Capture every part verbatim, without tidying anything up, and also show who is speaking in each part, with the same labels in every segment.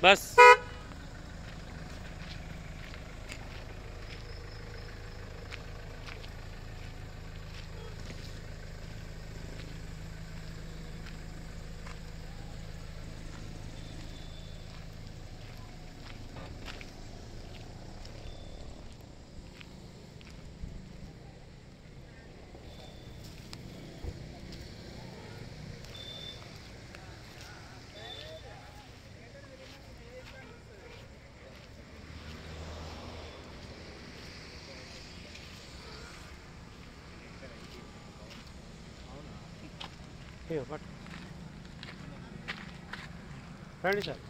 Speaker 1: बस రండి సార్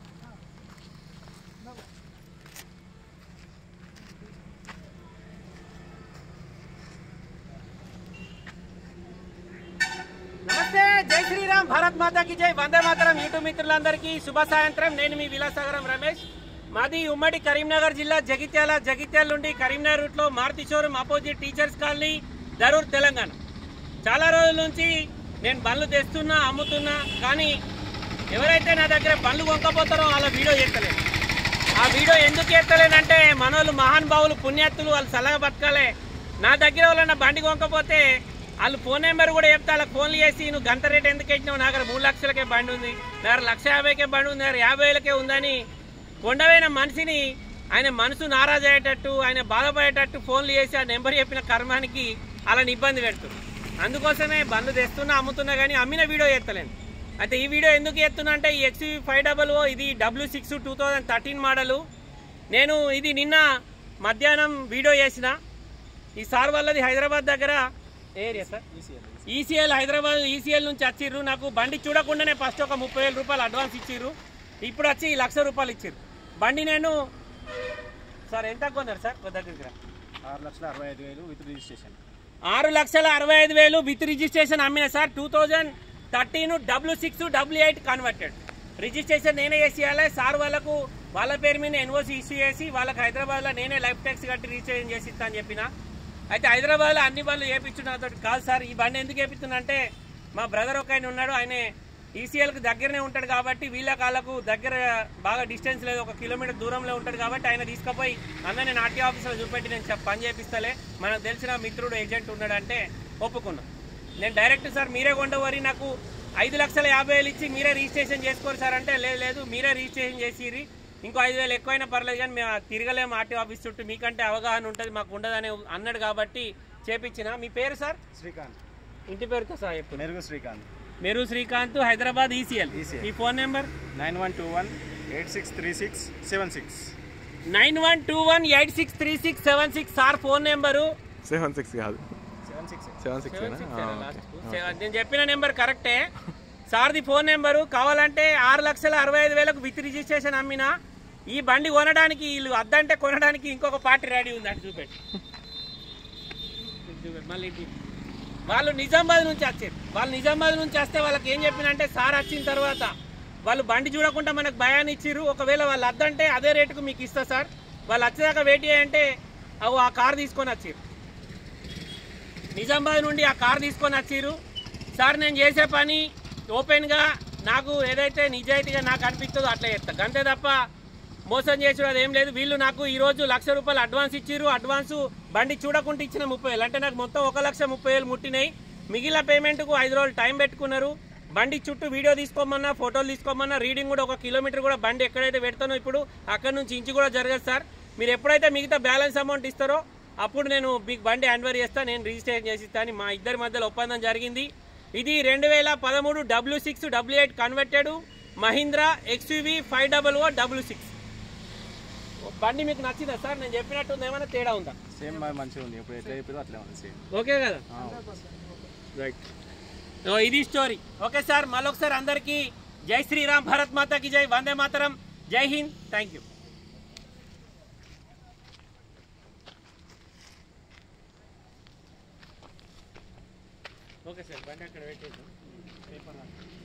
Speaker 1: నమస్తే జై శ్రీరామ్ భారత్ మాతాకి జై వందే మాతరం యూట్యూబ్ మిత్రులందరికీ శుభ సాయంత్రం నేను మీ విలాసాగరం రమేష్ మాది ఉమ్మడి కరీంనగర్ జిల్లా జగిత్యాల జగిత్యాల నుండి కరీంనగర్ రూట్లో Maruti showroom opposite teachers colony Darur Telangana చాలా రోజుల నుంచి నేను బండ్లు తెస్తున్నా అమ్ముతున్నా కానీ ఎవరైతే నా దగ్గర బండ్లు కొనుక్కపోతారో వాళ్ళ వీడియో ఎత్తలేను ఆ వీడియో ఎందుకు ఎత్తలేనంటే మనోళ్ళు మహానుభావులు పుణ్యాత్తులు వాళ్ళు సలహా బతకాలే నా దగ్గర వాళ్ళన్న బండి కొనుక్కపోతే వాళ్ళు ఫోన్ నెంబర్ కూడా చెప్తే వాళ్ళకి ఫోన్లు చేసి నువ్వు గంట రేట్ ఎందుకు ఇచ్చినావు నా దగ్గర మూడు లక్షలకే బండి ఉంది నా దగ్గర లక్ష యాభైకే బండి ఉంది నా దగ్గర యాభై వేలకే ఉందని కొండవైన మనిషిని ఆయన మనసు నారాజు అయ్యేటట్టు ఆయన బాధపడేటట్టు ఫోన్లు చేసి ఆ నెంబర్ చెప్పిన కర్మానికి వాళ్ళని ఇబ్బంది పెడుతుంది అందుకోసమే బండ్లు తెస్తున్నా అమ్ముతున్నా కానీ అమ్మిన వీడియో ఎత్తలేను అయితే ఈ వీడియో ఎందుకు ఎత్తున్నా అంటే ఈ ఎక్స్యూ ఫైవ్ డబల్ ఓ ఇది W six two thousand thirteen model నేను ఇది నిన్న మధ్యాహ్నం వీడియో చేసిన ఈ సార్ వాళ్ళది హైదరాబాద్ దగ్గర area sir ECL Hyderabad ECL నుంచి వచ్చిర్రు నాకు బండి చూడకుండానే ఫస్ట్ ఒక ముప్పై వేల రూపాయలు అడ్వాన్స్ ఇచ్చిర్రు ఇప్పుడు వచ్చి లక్ష రూపాయలు ఇచ్చిర్రు బండి నేను సార్ ఎంత కొన్నారు సార్ దగ్గరికి
Speaker 2: ఆరు లక్షల అరవై ఐదు వేలు విత్ రిజిస్ట్రేషన్
Speaker 1: ఆరు లక్షల అరవై ఐదు వేలు విత్ రిజిస్ట్రేషన్ అమ్మిన sir two thousand thirteen W six W eight converted registration నేనే చేసి ఇవ్వాలి సార్ వాళ్ళకు వాళ్ళ పేరు మీద ఎన్ఓసి ఇష్యూ చేసి వాళ్ళకి హైదరాబాద్లో నేనే లైఫ్ ట్యాక్స్ కట్టి రిజిస్ట్రేషన్ చేసి ఇస్తా అని చెప్పిన అయితే హైదరాబాద్లో అన్ని బండ్లు చేయించు నాతో కాదు సార్ ఈ బండి ఎందుకు చేపిస్తున్నా అంటే మా బ్రదర్ ఒక ఆయన ఉన్నాడు ఆయన ఈసీఎల్కి దగ్గరనే ఉంటాడు కాబట్టి వీళ్ళ కాళ్ళకు దగ్గర బాగా డిస్టెన్స్ లేదు ఒక కిలోమీటర్ దూరంలో ఉంటాడు కాబట్టి ఆయన తీసుకుపోయి అన్న నేను ఆర్టీ ఆఫీస్లో చూపెట్టి నేను పని చేపిస్తలే మనకు తెలిసిన మిత్రుడు ఏజెంట్ ఉన్నాడంటే ఒప్పుకున్నా నేను డైరెక్ట్ సార్ మీరే కొండవరి నాకు ఐదు లక్షల యాభై వేలు ఇచ్చి మీరే రిజిస్ట్రేషన్ చేసుకోరు సార్ అంటే లేదు లేదు మీరే రిజిస్ట్రేషన్ చేసిరి ఇంకో ఐదు వేలు ఎక్కువైనా పర్లేదు కానీ మేము తిరగలేము ఆర్టీ ఆఫీస్ చుట్టూ మీకంటే అవగాహన ఉంటుంది మాకు ఉండదని అన్నాడు కాబట్టి చేపించిన మీ పేరు సార్
Speaker 2: శ్రీకాంత్
Speaker 1: ఇంటి పేరుతో సార్ చెప్పు
Speaker 2: మెరుగు శ్రీకాంత్
Speaker 1: మెరు శ్రీకాంత్ హైదరాబాద్ ఈసీఎల్ ఈ phone number
Speaker 2: nine one two one eight six three six seven six
Speaker 1: nine one two one eight six three six seven six sir phone number
Speaker 3: seven six కాదు
Speaker 2: సెవెన్ సిక్స్
Speaker 3: సెవెన్ సిక్స్
Speaker 1: నేను చెప్పిన number కరెక్టే సార్ది phone number కావాలంటే ఆరు లక్షల అరవై ఐదు వేలకు విత్ రిజిస్ట్రేషన్ అమ్మిన ఈ బండి కొనడానికి వీళ్ళు అద్దంటే కొనడానికి ఇంకొక పార్టీ రెడీ ఉంది అటు చూపెట్టి చూపెట్టి మళ్ళీ వాళ్ళు నిజామాబాద్ నుంచి వచ్చారు వాళ్ళు నిజామాబాద్ నుంచి వస్తే వాళ్ళకి ఏం చెప్పినంటే సార్ వచ్చిన తర్వాత వాళ్ళు బండి చూడకుండా మనకు భయాన్ని ఇచ్చిర్రు ఒకవేళ వాళ్ళు అద్దంటే అదే రేటుకు మీకు ఇస్తా సార్ వాళ్ళు వచ్చేదాకా వెయిట్ చేయంటే అవి ఆ కార్ తీసుకొని వచ్చిర్రు నిజామాబాద్ నుండి ఆ కార్ తీసుకొని వచ్చిర్రు సార్ నేను చేసే పని ఓపెన్గా నాకు ఏదైతే నిజాయితీగా నాకు అనిపిస్తుందో అట్లా చేస్తా అంతే తప్ప మోసం చేసుడు అదేం లేదు వీళ్ళు నాకు ఈరోజు లక్ష రూపాయలు అడ్వాన్స్ ఇచ్చిర్రు అడ్వాన్సు బండి చూడకుండా ఇచ్చిన ముప్పై వేలు అంటే నాకు మొత్తం ఒక లక్ష ముప్పై వేలు ముట్టినాయి మిగిలిన పేమెంట్కు ఐదు రోజులు టైం పెట్టుకున్నారు బండి చుట్టూ వీడియో తీసుకోమన్నా ఫోటోలు తీసుకోమన్నా రీడింగ్ కూడా ఒక కిలోమీటర్ కూడా బండి ఎక్కడైతే పెడతానో ఇప్పుడు అక్కడ నుంచి ఇంచు కూడా జరగదు సార్ మీరు ఎప్పుడైతే మిగతా బ్యాలెన్స్ అమౌంట్ ఇస్తారో అప్పుడు నేను బిగ్ బండి హ్యాండ్ఓవర్ చేస్తా నేను రిజిస్ట్రేషన్ చేసి ఇస్తాను మా ఇద్దరి మధ్యలో ఒప్పందం జరిగింది ఇది రెండు వేల పదమూడు W six W eight converted Mahindra XUV five double O W six బండి మీకు నచ్చిందా సార్ నేను చెప్పినట్టు ఏమైనా తేడా ఉందా
Speaker 2: సేమ్ మంచిగా ఉంది ఇప్పుడు ఎట్లా చెప్పారో అట్లే ఉంది సేమ్
Speaker 1: ఓకే కదా రైట్ ఇది స్టోరీ ఓకే సార్ మళ్ళొకసారి అందరికీ జై శ్రీరామ్ భారత్ మాతాకి జై వందే మాతరం జై Hind thank you okay sir బండి అక్కడ వెయిట్ చేద్దాం